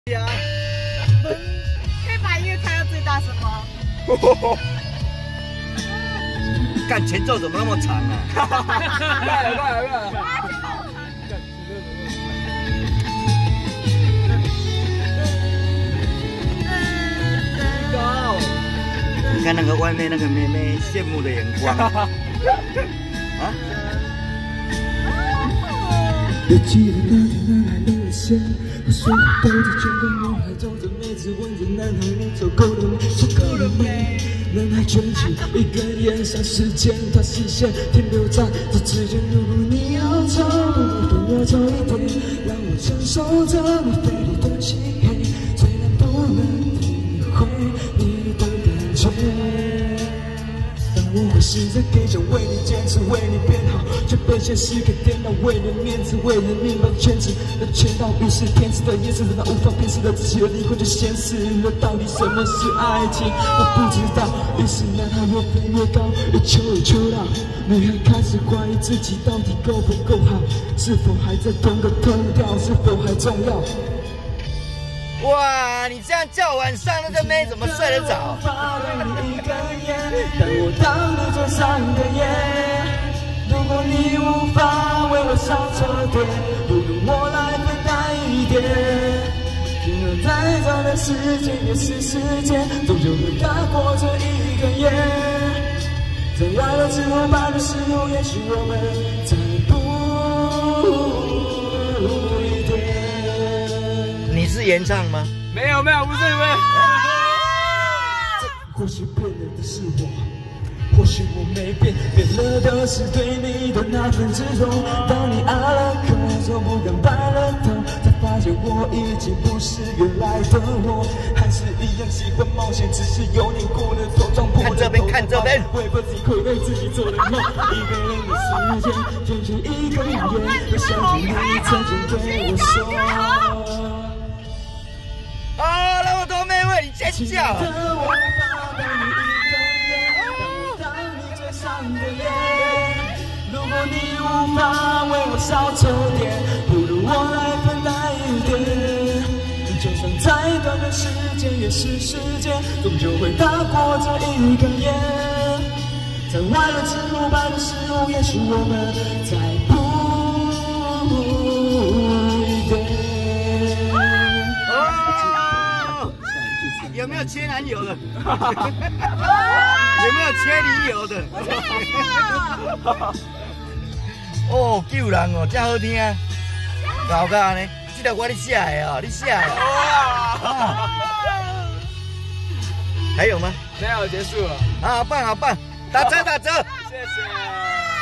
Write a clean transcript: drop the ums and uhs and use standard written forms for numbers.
呀， 可以把音乐开到最大声吗？ 干前奏怎么那么长啊？ 快了，快了，快了！ 你看那个外面那个妹妹羡慕的眼光啊！ 也记得那天男孩留了线，我说都在全国女孩走着妹子问着男孩你走够了没？走够了没？男孩卷起一根烟，像时间，他视线停留在这之间。如果你要走，多要走一点，让我承受这么费力的漆黑，虽然不能体会你的感觉。但我会试着给想为你坚持，为你变好，却被现实给颠倒。为了面子，为了明白圈子的圈套，于是天赐的颜色，让他无法辨识的自己的灵魂就显示了到底什么是爱情。我不知道，于是男孩越飞越高，越求越求到，女孩开始怀疑自己到底够不够好，是否还在同个通调，是否还重要？ 哇，你这样叫晚上那个妹怎么睡得着？ 但我当你嘴上的烟，如果你无法为我少抽点，不如我来分担一点。因为再长的时间也是时间，终究会大过这一根烟。在完了之后，半的时候，也许我们再补一点。 你是原唱吗？ 没有，没有，不是，不是。 或许变了的是我，或许我没变，变了的是对你的那份执着。当你爱了口，说不敢白了头，才发现我已经不是原来的我，还是一样喜欢冒险，只是有点过了头，撞破了头。 看这边，看这边。 为何自己会为自己做的梦？一个人的时间，卷起一根烟，我想起你曾经对我说。 哦，那么多妹为你尖叫。 如果你无法为我少抽点，不如我来分担一点。就算再短的时间也是时间，终究会大过这一根烟。在晚了之后，白的时候，也许我们再补一点。 有没有缺男友的？有没有缺女友的？哦，救人哦，真好听啊！搞噶呢？这条我你写的哦，你写的。哇！还有吗？ 没有，结束了。 好棒，好棒！打折，打折！ 谢谢。